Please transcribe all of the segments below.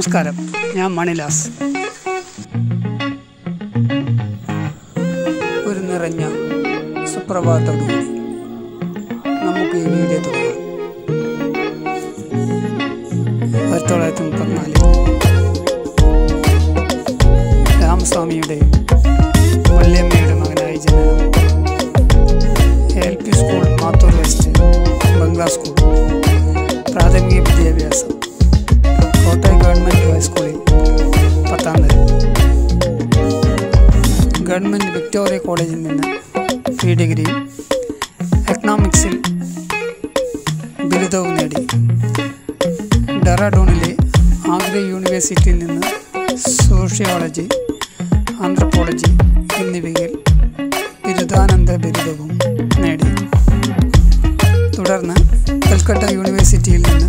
നമസ്കാരം, ഞാൻ മണിലാസ്. ഒരു നിറഞ്ഞ സുപ്രഭാതത്തോടുകൂടി നമുക്ക് ഈ വീഡിയോ തുടങ്ങാം. 1934 രാമസ്വാമിയുടെ വല്യമ്മയുടെ മകനായി ജനനം. LP school Mathur west, bungalow school. പ്രാഥമിക വിദ്യാഭ്യാസം കോട്ടയം ഗവൺമെൻറ് ഹൈസ്കൂളിൽ 10ാം തരം. ഗവൺമെൻറ് വിക്ടോറിയ കോളേജിൽ നിന്ന് ഡിഗ്രി, എക്കണോമിക്സിൽ ബിരുദവും നേടി. ഡെറാഡൂണിലെ ആഗ്ര യൂണിവേഴ്സിറ്റിയിൽ നിന്ന് സോഷ്യോളജി, ആന്ത്രപ്പോളജി എന്നിവയിൽ ബിരുദാനന്തര ബിരുദവും നേടി. തുടർന്ന് കൽക്കട്ട യൂണിവേഴ്സിറ്റിയിൽ നിന്ന്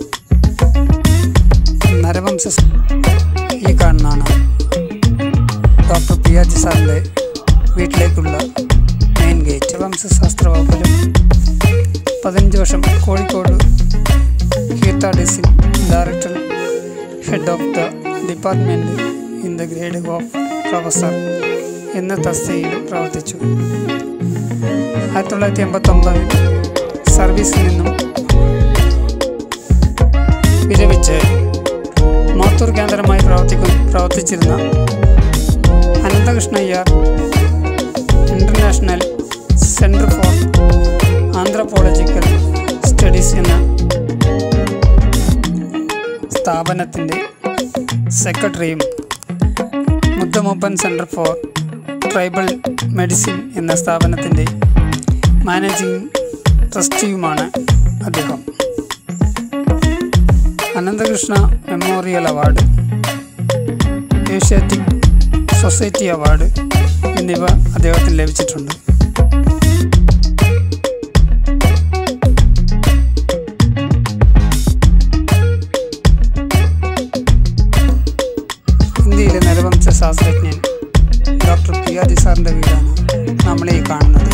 നരവംശ ഈ കാണുന്നതാണ് ഡോക്ടർ PRG സാറിൻ്റെ വീട്ടിലേക്കുള്ള മെയിൻ ഗേറ്റ്. വംശാസ്ത്ര വകുപ്പിലും 15 വർഷം കോഴിക്കോട് കീർത്ത ഡിസിൻ director, head of the department in the grade of professor എന്ന തസ്തികയിലും പ്രവർത്തിച്ചു. 1989 സർവീസിൽ നിന്നും വിരമിച്ച് മാത്തൂർ കേന്ദ്രമായി പ്രവർത്തിച്ചിരുന്ന Ananthakrishna Iyer international centre for anthropological studies എന്ന സ്ഥാപനത്തിൻ്റെ സെക്രട്ടറിയും Muthamooppan centre for tribal medicine എന്ന സ്ഥാപനത്തിൻ്റെ മാനേജിംഗ് ട്രസ്റ്റിയുമാണ് അദ്ദേഹം. Ananthakrishna memorial award, Asiatic society award എന്നിവ അദ്ദേഹത്തിന് ലഭിച്ചിട്ടുണ്ട്. ഇന്ത്യയിലെ നരവംശ ശാസ്ത്രജ്ഞൻ ഡോക്ടർ PRG സാറിൻ്റെ വീടാണ് നമ്മളീ കാണുന്നത്.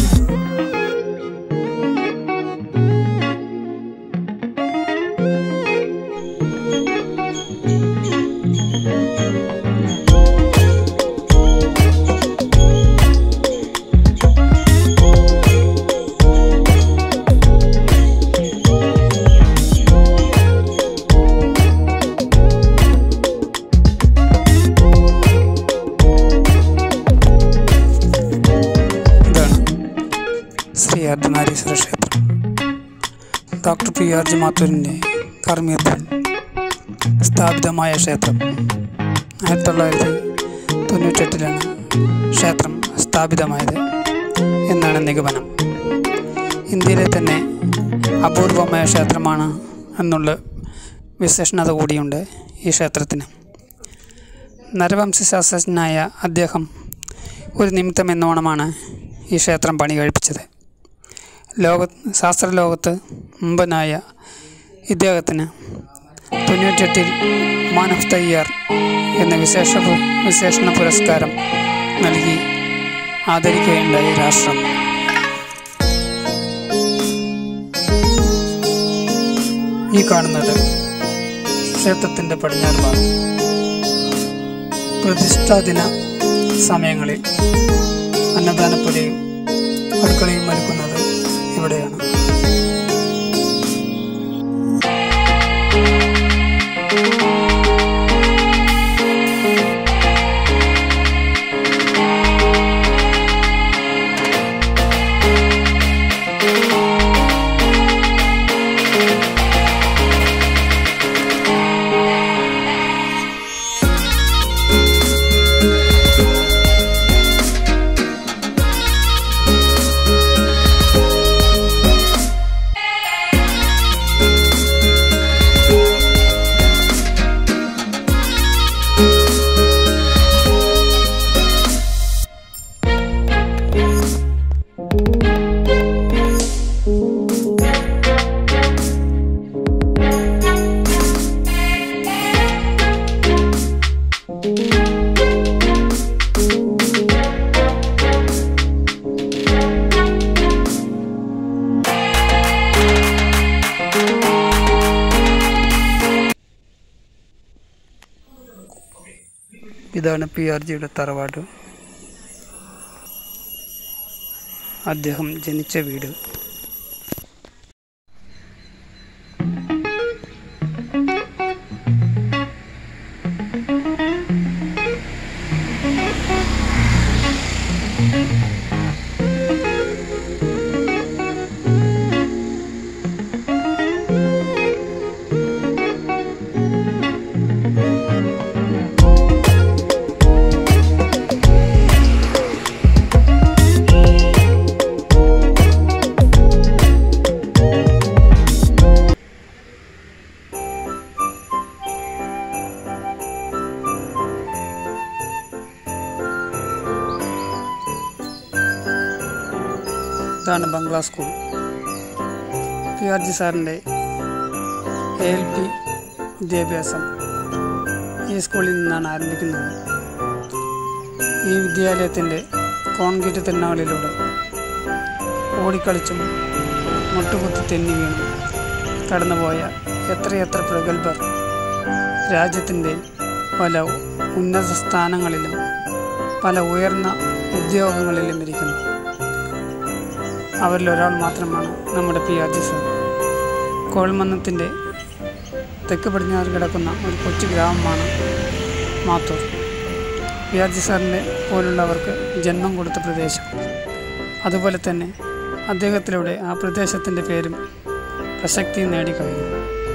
ശ്രീ അർദ്ധനാരീശ്വര ക്ഷേത്രം. ഡോക്ടർ PRG മാത്തൂരിൻ്റെ കാർമ്മികത്തിൽ സ്ഥാപിതമായ ക്ഷേത്രം. 1998 ക്ഷേത്രം സ്ഥാപിതമായത് എന്നാണ് നിഗമനം. ഇന്ത്യയിലെ തന്നെ അപൂർവമായ ക്ഷേത്രമാണ് എന്നുള്ള വിശേഷണത കൂടിയുണ്ട് ഈ ക്ഷേത്രത്തിന്. നരവംശശാസ്ത്രജ്ഞനായ അദ്ദേഹം ഒരു നിമിത്തം എന്നോണമാണ് ഈ ക്ഷേത്രം പണി കഴിപ്പിച്ചത്. ശാസ്ത്രലോകത്ത് മുമ്പനായ ഇദ്ദേഹത്തിന് 98 മാൻ ഓഫ് ദ ഇയർ എന്ന വിശേഷണ പുരസ്കാരം നൽകി ആദരിക്കുകയുണ്ടായി രാഷ്ട്രം. ഈ കാണുന്നത് ക്ഷേത്രത്തിൻ്റെ പടിഞ്ഞാറ് ഭാഗം. പ്രതിഷ്ഠാദിന സമയങ്ങളിൽ അന്നദാനപ്പുരയും അടുക്കളയും ഒരുക്കുന്നത് ഇവിടെയാണ്. ഇതാണ് PRGയുടെ തറവാട്. അദ്ദേഹം ജനിച്ച വീട്. ഇതാണ് ബംഗ്ലാ സ്കൂൾ. PRG സാറിൻ്റെ ALP വിദ്യാഭ്യാസം ഈ സ്കൂളിൽ നിന്നാണ് ആരംഭിക്കുന്നത്. ഈ വിദ്യാലയത്തിൻ്റെ കോൺക്രീറ്റ് തിണ്ണകളിലൂടെ ഓടിക്കളിച്ചും മുട്ടുകുത്തി തെന്നി വീണും കടന്നുപോയ എത്രയെത്ര പ്രഗത്ഭർ രാജ്യത്തിൻ്റെ പല ഉന്നത സ്ഥാനങ്ങളിലും പല ഉയർന്ന ഉദ്യോഗങ്ങളിലും ഇരിക്കുന്നു. അവരിലൊരാൾ മാത്രമാണ് നമ്മുടെ PRG സാർ. കോൾമന്നത്തിൻ്റെ തെക്ക് പടിഞ്ഞാറ് കിടക്കുന്ന ഒരു കൊച്ചു ഗ്രാമമാണ് മാത്തൂർ. PRG സാറിൻ്റെ പോലുള്ളവർക്ക് ജന്മം കൊടുത്ത പ്രദേശം. അതുപോലെ തന്നെ അദ്ദേഹത്തിലൂടെ ആ പ്രദേശത്തിൻ്റെ പേരും പ്രസക്തിയും നേടിക്കഴിഞ്ഞു.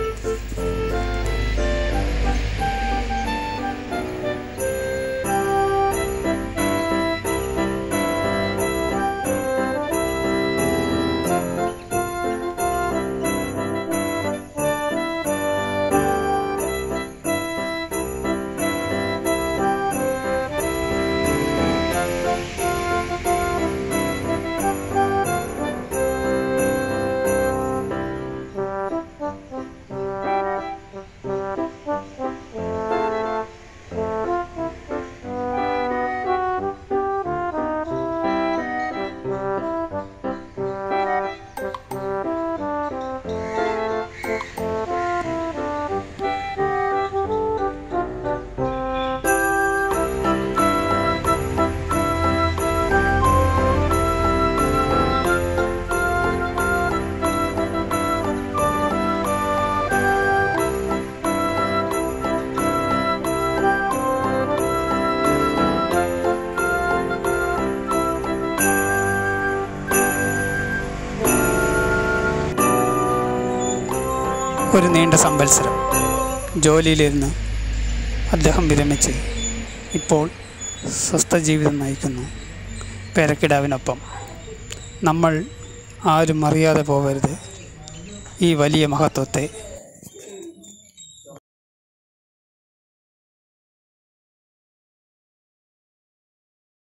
ഒരു നീണ്ട സംവത്സരം ജോലിയിലിരുന്ന് അദ്ദേഹം വിരമിച്ച് ഇപ്പോൾ സ്വസ്ഥ ജീവിതം നയിക്കുന്നു. പേരക്കിടാവിനൊപ്പം. നമ്മൾ ആരും അറിയാതെ പോകരുത് ഈ വലിയ മഹത്വത്തെ.